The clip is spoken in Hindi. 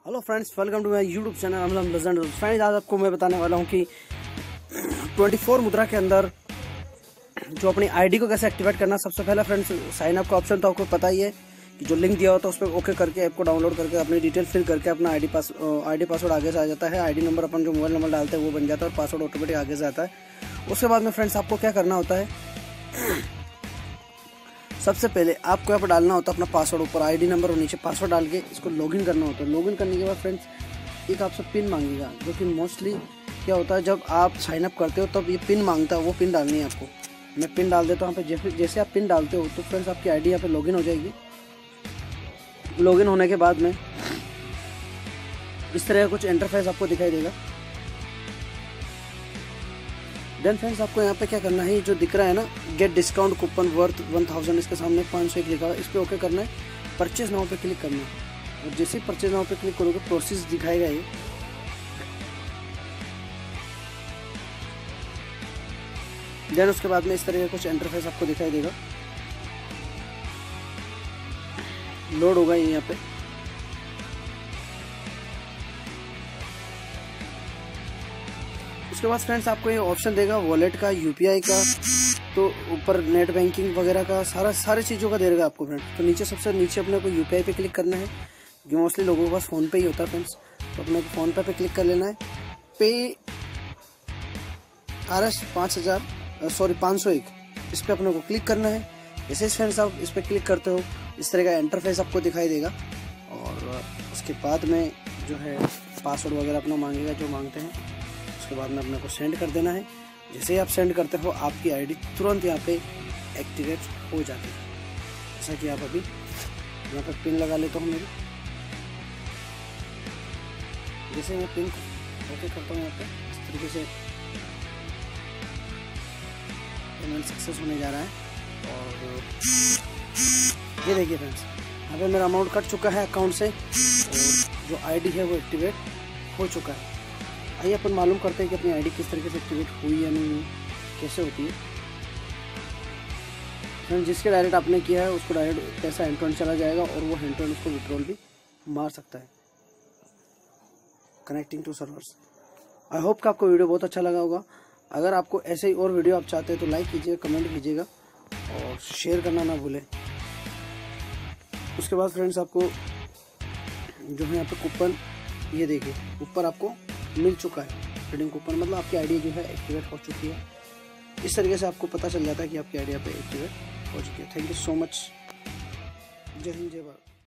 Hello friends, welcome to my YouTube channel अमलम लेजेंड। फ्रेंड्स, आज आपको मैं बताने वाला हूं कि 24 मुद्रा के अंदर जो अपनी आईडी को कैसे एक्टिवेट करना। सबसे पहला फ्रेंड्स, साइन अप का ऑप्शन तो आपको पता ही है कि जो लिंक दिया होता है उस पर ओके करके ऐप को डाउनलोड करके अपनी डिटेल फिल करके अपना आईडी पासवर्ड आगे से आ जाता है। आईडी नंबर अपन जो मोबाइल नंबर डालते हैं वो बन जाता है और पासवर्ड ऑटोमेटिक आगे से आता है। उसके बाद में फ्रेंड्स आपको क्या करना होता है, सबसे पहले आपको यहाँ पर डालना होता है अपना पासवर्ड, ऊपर आईडी नंबर और नीचे पासवर्ड डाल के इसको लॉगिन करना होता है। लॉगिन करने के बाद फ्रेंड्स एक आपसे पिन मांगेगा, जो कि मोस्टली क्या होता है जब आप साइन अप करते हो तब ये पिन मांगता है, वो पिन डालनी है आपको। मैं पिन डाल देता हूँ यहाँ पे। जैसे आप पिन डालते हो तो फ्रेंड्स आपकी आईडी यहाँ पे लॉगिन हो जाएगी। लॉगिन होने के बाद में इस तरह का कुछ इंटरफेस आपको दिखाई देगा। देन फ्रेंड्स आपको यहाँ पे क्या करना है, जो दिख रहा है ना गेट डिस्काउंट कूपन वर्थ 1000, इसके सामने 501 लिखा है, इस पर ओके करना है। परचेज नाउ पे क्लिक करना है और जैसे ही परचेज नाउ पे क्लिक करोगे प्रोसेस दिखाएगा ये। देन उसके बाद में इस तरह का कुछ इंटरफेस आपको दिखाई देगा। लोड होगा ये यहाँ पे। उसके बाद फ्रेंड्स आपको ये ऑप्शन देगा वॉलेट का, यूपीआई का, तो ऊपर नेट बैंकिंग वगैरह का सारे चीज़ों का देगा आपको फ्रेंड्स। तो नीचे सबसे नीचे अपने को यूपीआई पे क्लिक करना है, जो मोस्टली लोगों के पास फ़ोन पे ही होता है फ्रेंड्स। तो अपने को फ़ोन पे क्लिक कर लेना है। पे RS 501 इस पर अपने को क्लिक करना है। जैसे फ्रेंड्स आप इस पर क्लिक करते हो इस तरह का इंटरफेस आपको दिखाई देगा। और उसके बाद में जो है पासवर्ड वगैरह अपना मांगेगा, जो मांगते हैं। उसके बाद में अपने को सेंड कर देना है। जैसे ही आप सेंड करते हो आपकी आईडी तुरंत यहाँ पे एक्टिवेट हो जाती है। जैसा कि आप अभी यहाँ पे पिन लगा लेता हूँ मेरी। जैसे मैं पिन ओके करता हूँ यहाँ पे इस तरीके से पेमेंट सक्सेस होने जा रहा है। और ये देखिए फ्रेंड्स, यहाँ पे मेरा अमाउंट कट चुका है अकाउंट से और जो आईडी है वो एक्टिवेट हो चुका है। आइए अपन मालूम करते हैं कि अपनी आईडी किस तरीके से एक्टिवेट हुई या नहीं हुई, कैसे होती है। फ्रेंड्स, जिसके डायरेक्ट आपने किया है उसको डायरेक्ट पैसा हैंड टू हैंड चला जाएगा और वो हैंड टू हैंड उसको विड्रॉल भी मार सकता है connecting to servers. I hope कि आपको वीडियो बहुत अच्छा लगा होगा। अगर आपको ऐसे ही और वीडियो आप चाहते हैं तो लाइक कीजिएगा, कमेंट कीजिएगा और शेयर करना ना भूलें। उसके बाद फ्रेंड्स आपको जो है यहाँ पे कूपन, ये देखिए ऊपर आपको मिल चुका है ट्रेडिंग कूपन, मतलब आपकी आईडी जो है एक्टिवेट हो चुकी है। इस तरीके से आपको पता चल जाता है कि आपकी आईडी यहाँ पे एक्टिवेट हो चुकी है। Thank you so much. जय हिंद, जय भारत।